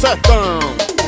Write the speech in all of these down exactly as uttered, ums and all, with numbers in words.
sertão.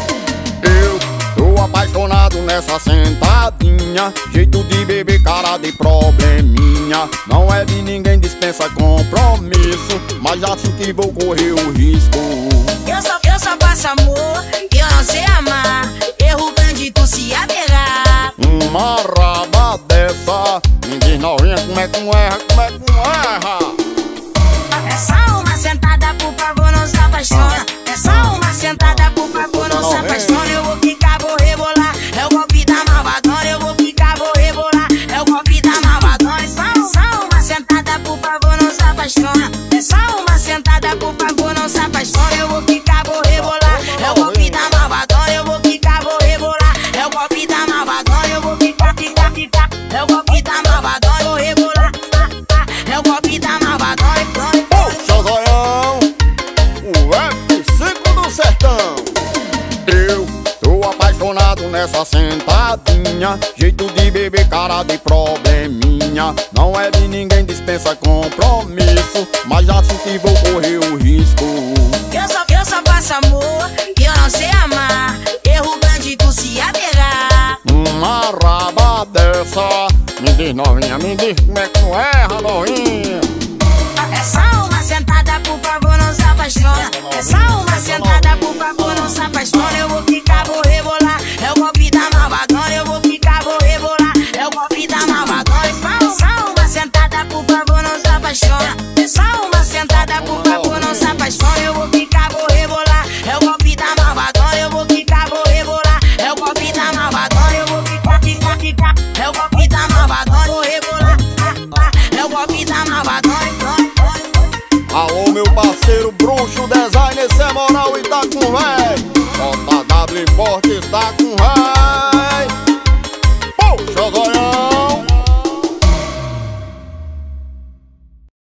Eu tô apaixonado nessa sentadinha, jeito de beber, cara de probleminha. Não é de ninguém, dispensa compromisso, mas acho que vou correr o risco. Eu só, eu só faço amor, eu não sei amar. Erro grande, tu se aterrar. Uma raba dessa, me diz novinha, como é que não erra, como é que não erra? É só uma sentada, por favor, não se apaixona. É só uma sentada, por favor, não se apaixona. Eu vou ficar, vou rebolar, é o golpe da malvadona. Eu vou ficar, vou rebolar, é o golpe da malvadona. É só, só uma sentada, por favor, não se apaixona. É só uma sentada, por favor, não se apaixona. Eu vou ficar, vou rebolar, é o golpe da malvadona. Eu vou ficar, vou rebolar, é o golpe da malvadona. Eu vou ficar, ficar, ficar, é o golpe da malvadona. Vou rebolar, ah, ah, é o golpe da malvadona. Poxa, zoião, o F cinco do sertão. Eu tô apaixonado nessa sentadinha, jeito de beber, cara de probleminha. Não é de ninguém, dispensa compromisso, mas acho que vou correr o risco. Eu só, eu só faço amor, eu não sei amar. Erro grande, tu se aterrar. Uma raba dessa, me diz novinha, me diz como é que não erra, novinha. É só uma sentada, por favor, não se apaixona. É só uma sentada, por favor, não se apaixona. Eu vou ficar, vou rebolar, é o golpe da malvadona. Eu vou ficar, vou rebolar, é o golpe da malvadona. É só uma sentada, por favor, não se apaixona. É só uma sentada, por favor, não se apaixona. Eu vou ficar, vou rebolar, é o golpe da malvadona. Eu vou ficar, vou rebolar, é o golpe da malvadona. Eu vou ficar, ficar, ficar, é o golpe da malvadona. Vou rebolar, é o golpe da malvadona. Alô, meu parceiro bruxo, design, esse é moral e tá com véi. J W Forte está com véi. Poxa,